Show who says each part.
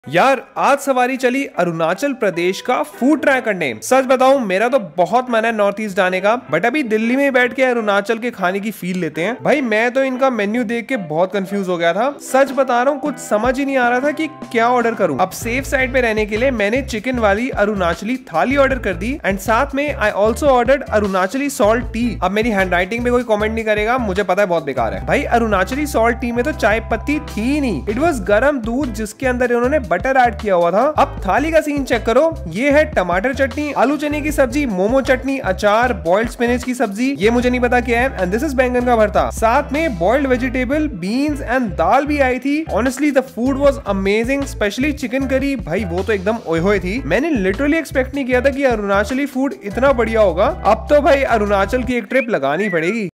Speaker 1: यार आज सवारी चली अरुणाचल प्रदेश का फूड ट्राई करने। सच बताऊं मेरा तो बहुत मन है नॉर्थ ईस्ट जाने का, बट अभी दिल्ली में बैठ के अरुणाचल के खाने की फील लेते हैं। भाई मैं तो इनका मेन्यू देख के बहुत कंफ्यूज हो गया था। सच बता रहा हूँ, कुछ समझ ही नहीं आ रहा था कि क्या ऑर्डर करूं। अब सेफ साइड पे रहने के लिए मैंने चिकन वाली अरुणाचली थाली ऑर्डर कर दी एंड साथ में I also ordered Arunachali salt tea. अब मेरी हैंड राइटिंग पे कोई कॉमेंट नहीं करेगा, मुझे पता है बहुत बेकार है। भाई अरुणाचली सॉल्ट टी में तो चाय पत्ती थी ही नहीं, इट वॉज गर्म दूध जिसके अंदर इन्होंने बटर ऐड किया हुआ था। अब थाली का सीन चेक करो, ये है टमाटर चटनी, आलू चने की सब्जी, मोमो चटनी, अचार, बॉइल्ड स्पिनच की सब्जी, ये मुझे नहीं पता क्या है, एंड दिस इज बैंगन का भरता। साथ में boiled vegetable, beans and dal भी आई थी। Honestly the food was amazing, specially chicken curry, भाई वो तो एकदम ओए होए थी। मैंने लिटरली एक्सपेक्ट नहीं किया था कि अरुणाचली फूड इतना बढ़िया होगा। अब तो भाई अरुणाचल की एक ट्रिप लगानी पड़ेगी।